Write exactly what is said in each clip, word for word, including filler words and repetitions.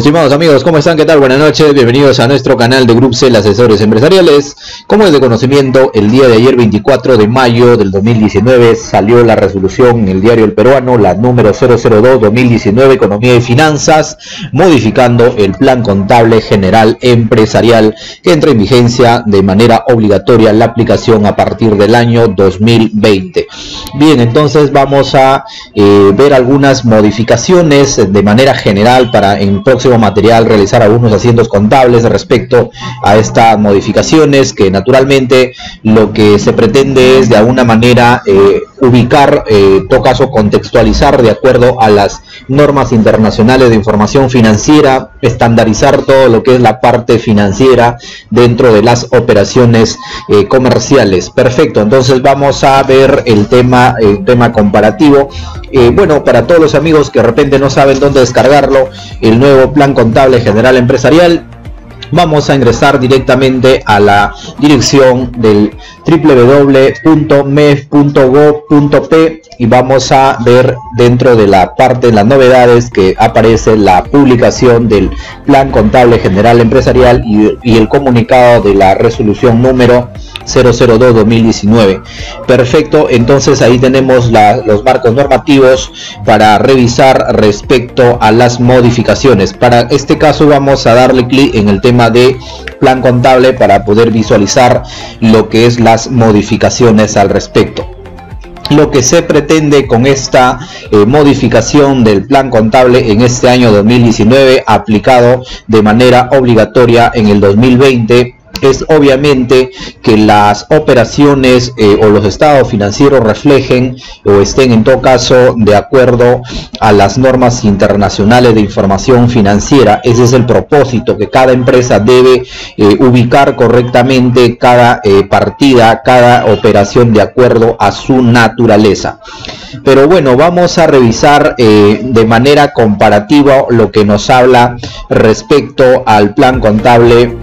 Estimados amigos, ¿cómo están? ¿Qué tal? Buenas noches, bienvenidos a nuestro canal de Grupsel Asesores Empresariales. Como es de conocimiento, el día de ayer, veinticuatro de mayo del dos mil diecinueve, salió la resolución en el diario El Peruano, la número cero cero dos dos mil diecinueve, Economía y Finanzas, modificando el Plan Contable General Empresarial, que entra en vigencia de manera obligatoria la aplicación a partir del año dos mil veinte. Bien, entonces vamos a eh, ver algunas modificaciones de manera general para en próximo material realizar algunos asientos contables respecto a estas modificaciones, que naturalmente lo que se pretende es de alguna manera eh, ubicar, eh, en todo caso contextualizar de acuerdo a las normas internacionales de información financiera, estandarizar todo lo que es la parte financiera dentro de las operaciones eh, comerciales. Perfecto, entonces vamos a ver el tema, el tema comparativo. Eh, bueno, para todos los amigos que de repente no saben dónde descargarlo, el nuevo Plan Contable General Empresarial, vamos a ingresar directamente a la dirección del doble u doble u doble u punto m e f punto gob punto p y vamos a ver dentro de la parte de las novedades que aparece la publicación del Plan Contable General Empresarial y, y el comunicado de la resolución número cero cero dos dos mil diecinueve. Perfecto, entonces ahí tenemos la, los marcos normativos para revisar respecto a las modificaciones. Para este caso vamos a darle clic en el tema de Plan Contable para poder visualizar lo que es las modificaciones al respecto. Lo que se pretende con esta eh, modificación del Plan Contable en este año dos mil diecinueve, aplicado de manera obligatoria en el dos mil veinte, es obviamente que las operaciones eh, o los estados financieros reflejen o estén en todo caso de acuerdo a las normas internacionales de información financiera. Ese es el propósito, que cada empresa debe eh, ubicar correctamente cada eh, partida, cada operación de acuerdo a su naturaleza. Pero bueno, vamos a revisar eh, de manera comparativa lo que nos habla respecto al Plan Contable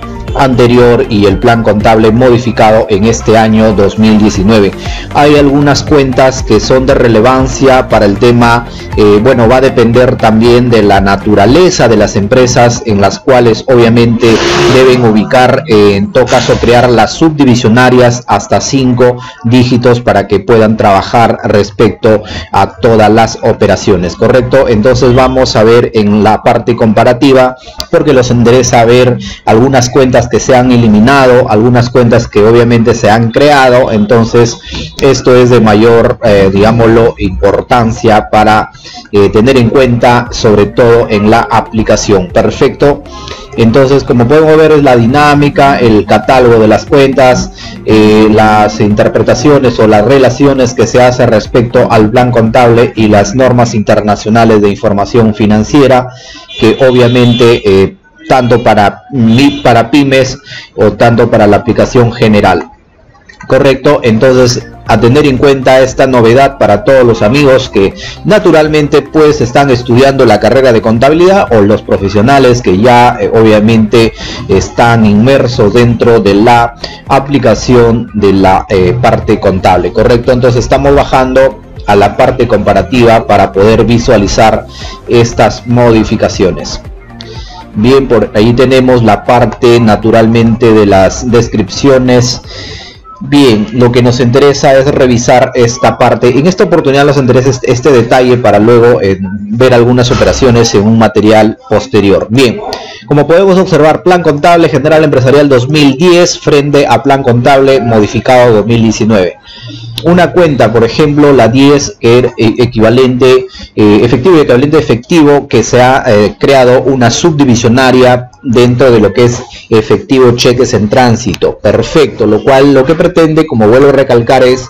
anterior y el Plan Contable modificado en este año dos mil diecinueve. Hay algunas cuentas que son de relevancia para el tema. Eh, bueno, va a depender también de la naturaleza de las empresas en las cuales obviamente deben ubicar, eh, en todo caso crear las subdivisionarias hasta cinco dígitos para que puedan trabajar respecto a todas las operaciones, ¿correcto? Entonces vamos a ver en la parte comparativa, porque los interesa ver algunas cuentas que se han eliminado, algunas cuentas que obviamente se han creado. Entonces esto es de mayor eh, digámoslo importancia para eh, tener en cuenta, sobre todo en la aplicación. Perfecto, entonces como podemos ver es la dinámica, el catálogo de las cuentas, eh, las interpretaciones o las relaciones que se hace respecto al Plan Contable y las normas internacionales de información financiera, que obviamente eh, tanto para, para pymes o tanto para la aplicación general. Correcto, entonces a tener en cuenta esta novedad para todos los amigos que naturalmente pues están estudiando la carrera de contabilidad, o los profesionales que ya eh, obviamente están inmersos dentro de la aplicación de la eh, parte contable. Correcto, entonces estamos bajando a la parte comparativa para poder visualizar estas modificaciones. Bien, por ahí tenemos la parte naturalmente de las descripciones. Bien, lo que nos interesa es revisar esta parte. En esta oportunidad nos interesa este detalle para luego eh, ver algunas operaciones en un material posterior. Bien, como podemos observar, Plan Contable General Empresarial dos mil diez frente a Plan Contable modificado dos mil diecinueve. Una cuenta, por ejemplo, la diez, que era equivalente eh, efectivo y equivalente efectivo, que se ha eh, creado una subdivisionaria dentro de lo que es efectivo cheques en tránsito. Perfecto, lo cual lo que pretende, como vuelvo a recalcar, es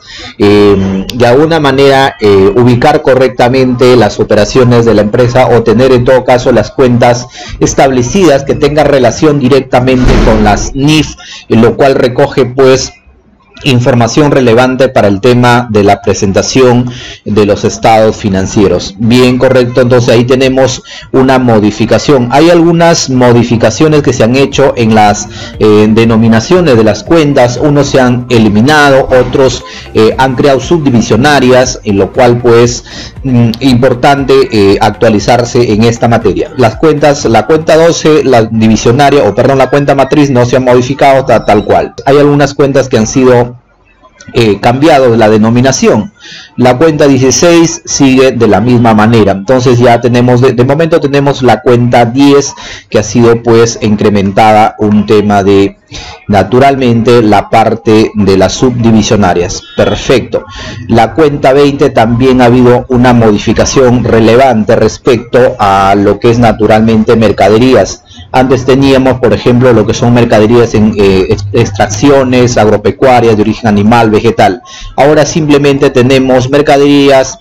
eh, de alguna manera eh, ubicar correctamente las operaciones de la empresa, o tener en todo caso las cuentas establecidas que tengan relación directamente con las N I F, en lo cual recoge pues información relevante para el tema de la presentación de los estados financieros. Bien, correcto, entonces ahí tenemos una modificación. Hay algunas modificaciones que se han hecho en las eh, denominaciones de las cuentas. Unos se han eliminado, otros eh, han creado subdivisionarias, en lo cual pues mm, importante eh, actualizarse en esta materia. Las cuentas, la cuenta doce, la divisionaria, o perdón, la cuenta matriz no se ha modificado tal, tal cual. Hay algunas cuentas que han sido Eh, cambiado de la denominación. La cuenta dieciséis sigue de la misma manera. Entonces ya tenemos, de, de momento tenemos la cuenta diez, que ha sido pues incrementada, un tema de naturalmente la parte de las subdivisionarias. Perfecto. La cuenta veinte también ha habido una modificación relevante respecto a lo que es naturalmente mercaderías. Antes teníamos, por ejemplo, lo que son mercaderías en eh, extracciones agropecuarias de origen animal, vegetal. Ahora simplemente tenemos mercaderías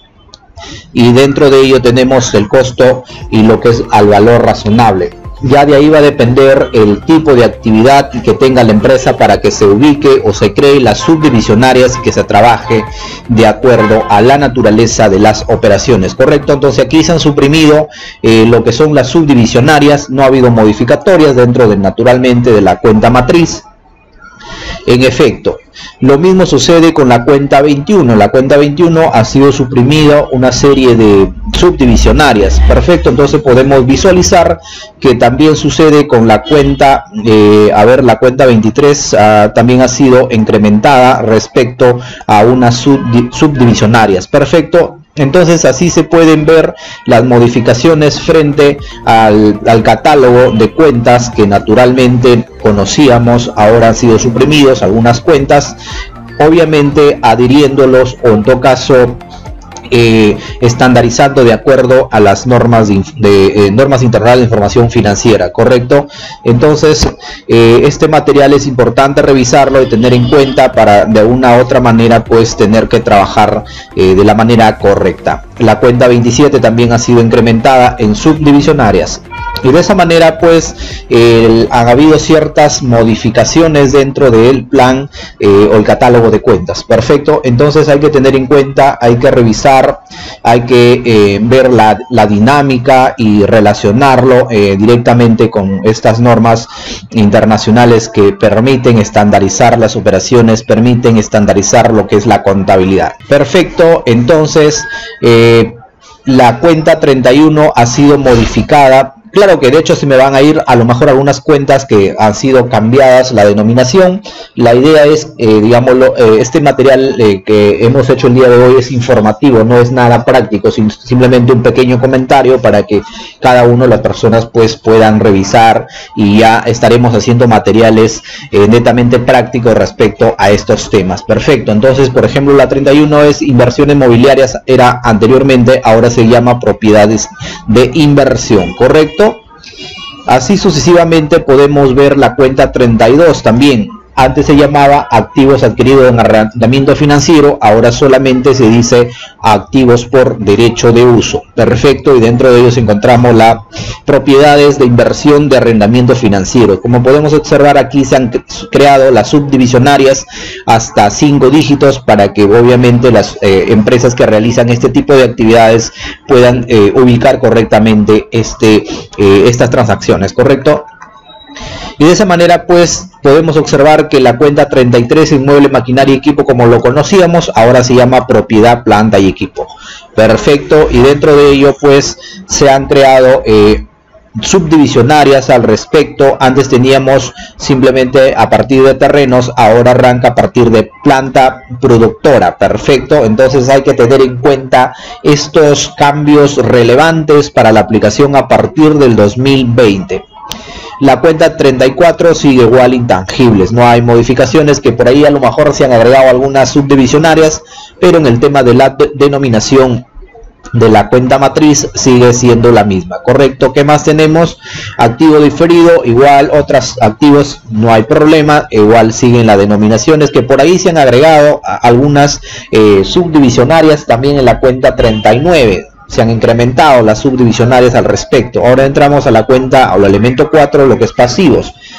y dentro de ello tenemos el costo y lo que es al valor razonable. Ya de ahí va a depender el tipo de actividad que tenga la empresa para que se ubique o se cree las subdivisionarias y que se trabaje de acuerdo a la naturaleza de las operaciones, ¿correcto? Entonces aquí se han suprimido eh, lo que son las subdivisionarias, no ha habido modificatorias dentro de naturalmente de la cuenta matriz. En efecto, lo mismo sucede con la cuenta veintiuno. La cuenta veintiuno ha sido suprimido una serie de subdivisionarias. Perfecto, entonces podemos visualizar que también sucede con la cuenta, eh, a ver, la cuenta veintitrés uh, también ha sido incrementada respecto a unas subdi subdivisionarias. Perfecto. Entonces así se pueden ver las modificaciones frente al, al catálogo de cuentas que naturalmente conocíamos. Ahora han sido suprimidos algunas cuentas, obviamente adhiriéndolos o en todo caso Eh, estandarizando de acuerdo a las normas de, de eh, normas internacionales de información financiera, correcto. Entonces eh, este material es importante revisarlo y tener en cuenta para de una u otra manera pues tener que trabajar eh, de la manera correcta. La cuenta veintisiete también ha sido incrementada en subdivisionarias y de esa manera pues eh, han habido ciertas modificaciones dentro del plan eh, o el catálogo de cuentas. Perfecto, entonces hay que tener en cuenta, hay que revisar, hay que eh, ver la, la dinámica y relacionarlo eh, directamente con estas normas internacionales que permiten estandarizar las operaciones, permiten estandarizar lo que es la contabilidad. Perfecto, entonces eh, la cuenta treinta y uno ha sido modificada. Claro que de hecho se me van a ir a lo mejor algunas cuentas que han sido cambiadas la denominación. La idea es, eh, digámoslo, eh, este material eh, que hemos hecho el día de hoy es informativo, no es nada práctico, sin, simplemente un pequeño comentario para que cada uno de las personas pues puedan revisar y ya estaremos haciendo materiales eh, netamente prácticos respecto a estos temas. Perfecto, entonces por ejemplo la treinta y uno es inversiones mobiliarias, era anteriormente, ahora se llama propiedades de inversión, ¿correcto? Así sucesivamente podemos ver la cuenta treinta y dos también. Antes se llamaba activos adquiridos en arrendamiento financiero, ahora solamente se dice activos por derecho de uso. Perfecto, y dentro de ellos encontramos las propiedades de inversión de arrendamiento financiero. Como podemos observar, aquí se han creado las subdivisionarias hasta cinco dígitos para que obviamente las eh, empresas que realizan este tipo de actividades puedan eh, ubicar correctamente este, eh, estas transacciones, ¿correcto? Y de esa manera pues podemos observar que la cuenta treinta y tres, inmueble, maquinaria y equipo, como lo conocíamos, ahora se llama propiedad, planta y equipo. Perfecto, y dentro de ello pues se han creado eh, subdivisionarias al respecto. Antes teníamos simplemente a partir de terrenos, ahora arranca a partir de planta productora. Perfecto, entonces hay que tener en cuenta estos cambios relevantes para la aplicación a partir del dos mil veinte. La cuenta treinta y cuatro sigue igual, intangibles, no hay modificaciones, que por ahí a lo mejor se han agregado algunas subdivisionarias, pero en el tema de la de denominación de la cuenta matriz sigue siendo la misma, correcto. ¿Qué más tenemos? Activo diferido, igual, otros activos no hay problema, igual siguen las denominaciones, que por ahí se han agregado algunas eh, subdivisionarias también en la cuenta treinta y nueve. Se han incrementado las subdivisionarias al respecto. Ahora entramos a la cuenta, al elemento cuatro, lo que es pasivos.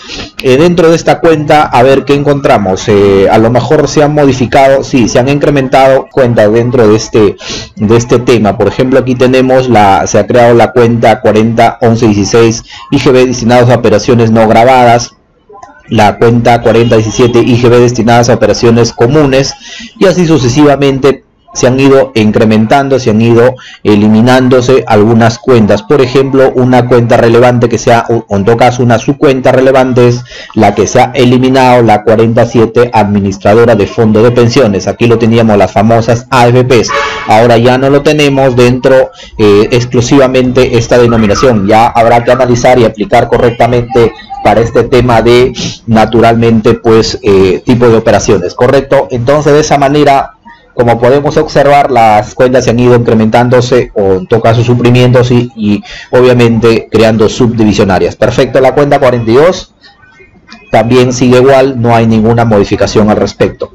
eh, dentro de esta cuenta a ver qué encontramos. Eh, a lo mejor se han modificado, sí, se han incrementado cuentas dentro de este de este tema. Por ejemplo, aquí tenemos la se ha creado la cuenta cuarenta once dieciséis I G B destinados a operaciones no grabadas, la cuenta cuarenta diecisiete I G B destinadas a operaciones comunes, y así sucesivamente se han ido incrementando, se han ido eliminándose algunas cuentas. Por ejemplo, una cuenta relevante que sea, o en todo caso una subcuenta relevante, es la que se ha eliminado, la cuarenta siete administradora de fondo de pensiones. Aquí lo teníamos, las famosas A F Pes. Ahora ya no lo tenemos dentro eh, exclusivamente esta denominación. Ya habrá que analizar y aplicar correctamente para este tema de, naturalmente, pues eh, tipo de operaciones, ¿correcto? Entonces, de esa manera, como podemos observar, las cuentas se han ido incrementándose o en todo caso suprimiéndose y, y obviamente creando subdivisionarias. Perfecto, la cuenta cuarenta y dos también sigue igual, no hay ninguna modificación al respecto.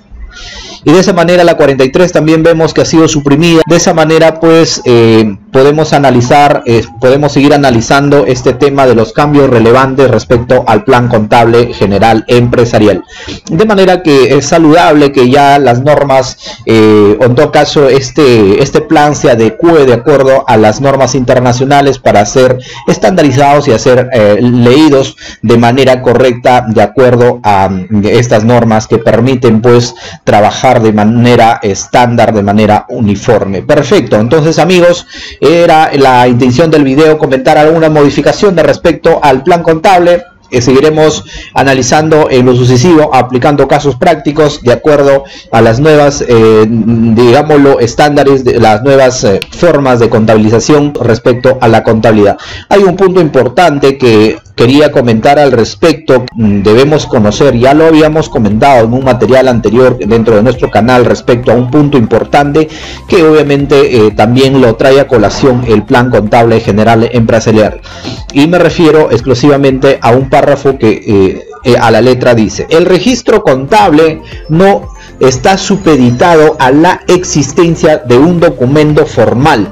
Y de esa manera la cuarenta y tres también vemos que ha sido suprimida. De esa manera pues eh, podemos analizar, eh, podemos seguir analizando este tema de los cambios relevantes respecto al plan contable general empresarial. De manera que es saludable que ya las normas, eh, o en todo caso este, este plan se adecue de acuerdo a las normas internacionales para ser estandarizados y a ser eh, leídos de manera correcta de acuerdo a estas normas que permiten pues trabajar de manera estándar, de manera uniforme. Perfecto, entonces amigos, era la intención del video comentar alguna modificación de respecto al plan contable. Eh, seguiremos analizando en lo sucesivo, aplicando casos prácticos de acuerdo a las nuevas, eh, digámoslo, estándares, de las nuevas eh, formas de contabilización respecto a la contabilidad. Hay un punto importante que quería comentar al respecto. Debemos conocer, ya lo habíamos comentado en un material anterior dentro de nuestro canal, respecto a un punto importante que obviamente eh, también lo trae a colación el plan contable general empresarial, y me refiero exclusivamente a un párrafo que eh, eh, a la letra dice: el registro contable no está supeditado a la existencia de un documento formal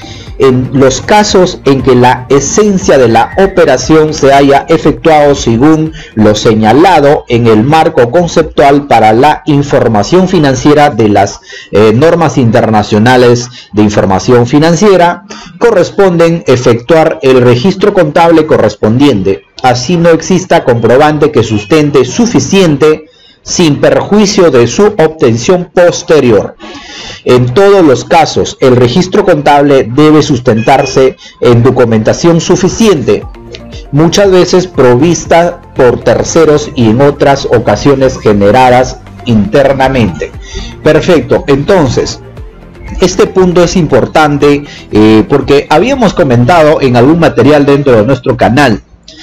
en los casos en que la esencia de la operación se haya efectuado según lo señalado en el marco conceptual para la información financiera de las eh, normas internacionales de información financiera. Corresponden efectuar el registro contable correspondiente, así no exista comprobante que sustente suficiente, sin perjuicio de su obtención posterior. En todos los casos, el registro contable debe sustentarse en documentación suficiente, muchas veces provista por terceros y en otras ocasiones generadas internamente. Perfecto, entonces este punto es importante eh, porque habíamos comentado en algún material dentro de nuestro canal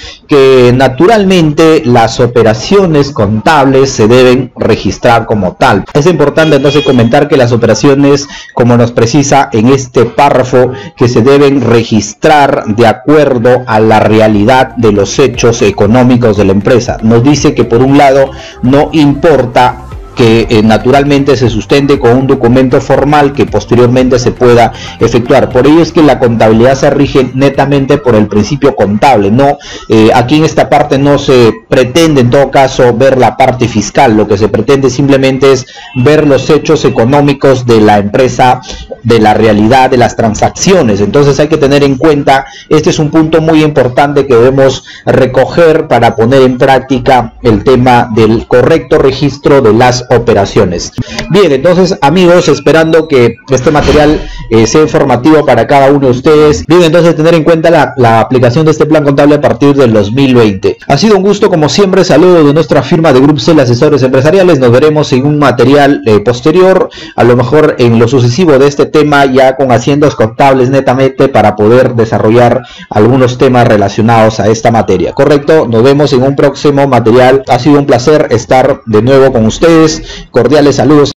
que naturalmente las operaciones contables se deben registrar como tal. Es importante entonces comentar que las operaciones, como nos precisa en este párrafo, que se deben registrar de acuerdo a la realidad de los hechos económicos de la empresa. Nos dice que por un lado no importa que eh, naturalmente se sustente con un documento formal que posteriormente se pueda efectuar. Por ello es que la contabilidad se rige netamente por el principio contable. No, eh, aquí en esta parte no se pretende en todo caso ver la parte fiscal. Lo que se pretende simplemente es ver los hechos económicos de la empresa, de la realidad de las transacciones. Entonces hay que tener en cuenta, este es un punto muy importante que debemos recoger para poner en práctica el tema del correcto registro de las operaciones. Bien, entonces amigos, esperando que este material eh, sea informativo para cada uno de ustedes. Bien, entonces tener en cuenta la, la aplicación de este plan contable a partir del dos mil veinte. Ha sido un gusto como siempre. Saludos de nuestra firma de Grupcel Asesores Empresariales. Nos veremos en un material eh, posterior, a lo mejor en lo sucesivo de este tema, ya con haciendas contables netamente, para poder desarrollar algunos temas relacionados a esta materia. Correcto, nos vemos en un próximo material. Ha sido un placer estar de nuevo con ustedes. Cordiales saludos.